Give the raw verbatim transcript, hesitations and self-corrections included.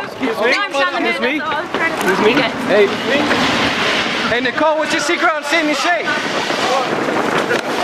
Excuse me. Excuse me. Excuse me. Hey. Hey Nicole, what's your secret on staying in shape?